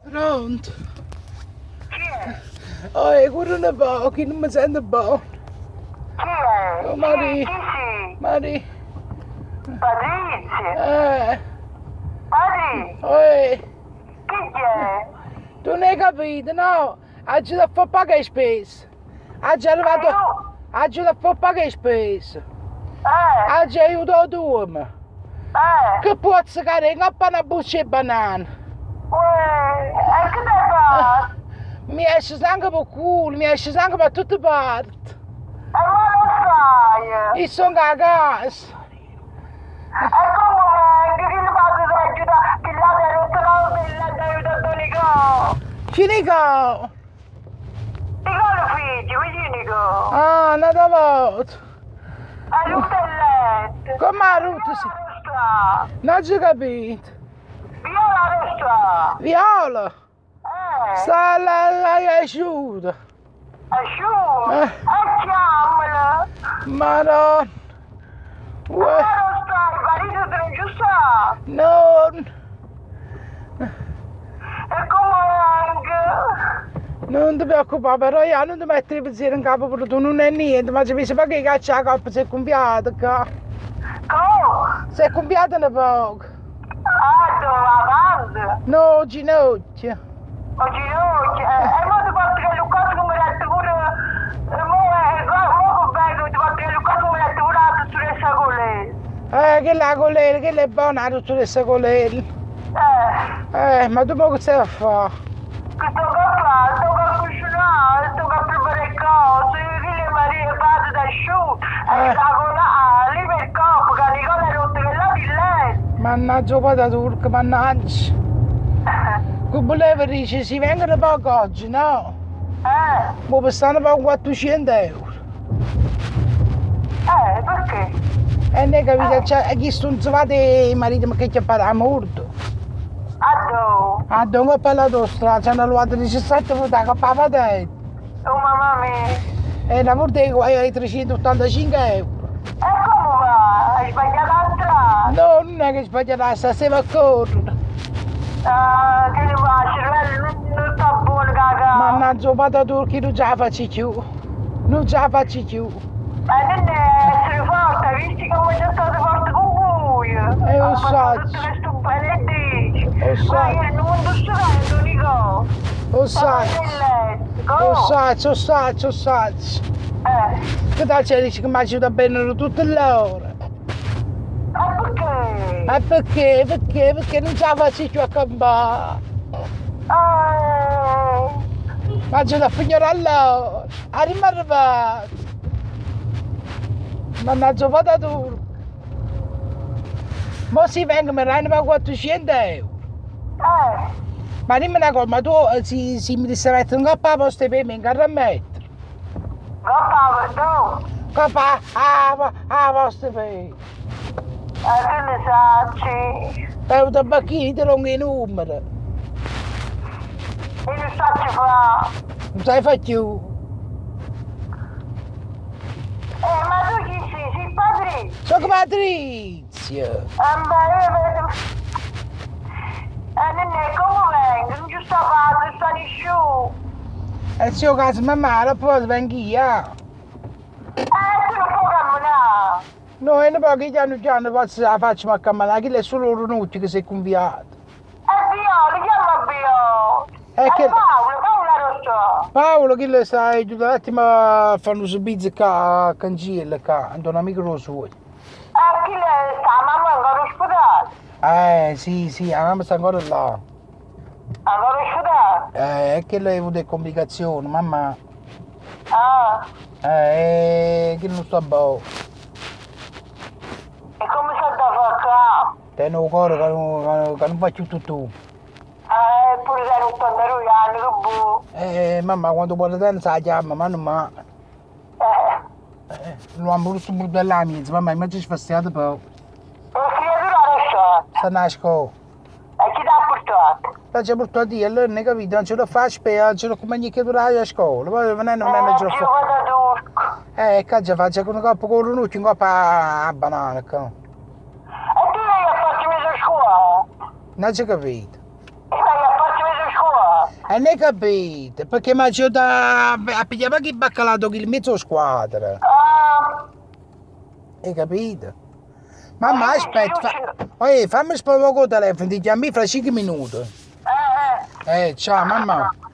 Pronto? Chi è? Oh, corre un po', che non mi sento buono. Chi è? Oh, Maria. Chi sei? Maria. Patrizia? Patri? Chi è? Tu non hai capito, no? Oggi da fare pagare spese. Oggi è arrivato... Oggi da fare pagare spese. Oggi aiuto tu. Che pozzo che non una buccia di banana. E che te fa? Mi esce sangue per culo, mi esce sangue per tutte parti. E ma lo sai? Io sono a casa. E come che ne fate per aiutare? Che là è rotto l'auto aiuta a Nico? Finico! Nico lo figlio, Nico? Ah, non da volta. Aiuta il letto. Come ha rotto? Non ci ho capito. Viola resta. Viola! Sta asciutta. Asciutta? E chiamala. Madonna! Ma non sta, il marito te ne giusta? No! E come anche? Non ti preoccupare, però io non ti mettere i pensieri in capo perché tu non è niente, ma ci pensi perché che caccia la coppa si è cambiata qua? Come? Si è cambiata un poco. Dove avanti? No, ginocchia. O ginocchio? E mo ti porti che Lucas come letto pure... Mo che vengo ti porti che Lucas come letto pure la dottoressa Colelli. Che la colera, che è buona la dottoressa Colelli. Ma tu che stai a fare? Che tocca cucinare, tocca preparare cose, che le Maria fate da asciutto, e sta con lì per il corpo, che Nicola è rotto che là di letto. Mannaggia un po' da turco, mannaggia. Che voleva dire, si vengono poco oggi, no? Ma per stanno per 400 euro. Perché? E ne capito, c'è chi stunzavate i mariti ma che ci ha parlato morto. A dove ho parlato strada, ci hanno rubato 17 volte che papà detto. Oh mamma mia. E la morte è 385 euro. E come va? Hai sbagliato la strada? No, non è che sbagliata, stasera a correre. Che ne va? Il cervello non sta buono, caga. Mannaggia, vado a turchi, non ce la faccio più. Non ce la faccio più. Ma non è essere forte, visti come c'è stato forte con voi. Lo so. Tutte le stupende dici. Lo so. Ma io non sto studendo, Nico. Lo sai. Lo sai. Che tal c'è dici che mi aiuta bene tutte le ore? Ma perché? Perché non ce la faccio più a campare. Ma aiuta a finire all'ora. A rimarrare. Mannaggia, vado a turco. Ma si vengono, mi danno per 400 euro. Ma dimmi una cosa, ma tu si mi stai mettendo un coppa a posto per me in carro a mettere? Coppa a posto per me. Che ne sai? Per un tabacchino ti longo i numeri. E non sa ci fa. Non sai fare più. Ma tu chi sei? Sei Patrizia? Sono Patrizia. Non è come vengo? Non ci sta fatto, sta nessuno. E se io caso mamma, la poi vengo io. Tu non puoi camminare. No, e non può che già posso la faccio a camminare, che è solo Ronucci che si è conviato. Viola, chiama Viola. Che... Paola lo so. Paolo, che le stai aiutando un attimo a fare un subizio qua a Cancilla, qua, un amico lo suo. Chi le sta? Mamma è ancora ospedale? Sì, la mamma sta ancora là. Ancora ospedale? È che lei ha avuto complicazioni, mamma. Che non sta buono. E come sta da fare qua? Tengo un cuore che non faccio tutto. Pure sei 82 anni, che buo. Mamma, quando vuole tenere sa chiama, ma non ma. Non hanno voluto buttare la mia, mamma, mi ci sfastiato poco. La creatura adesso? Sta nasco. E chi ti ha portato? La ci ha portato io, allora non hai capito, non ce lo fa spesa, non ce lo come che durare a scuola, poi non ce lo fa. Io vado a turco. Che già faccio con una coppa con Ronucci, un coppa a banana, E tu non hai fatto messo a scuola? non ci capito. E hai fatto messo a scuola? E ne capite? Perché mi c'ho da... a pigliare che baccalato che il mezzo squadra. Hai capito? Mamma, aspetta, fammi spostare il telefono, ti chiami fra 5 minuti. Ciao mamma.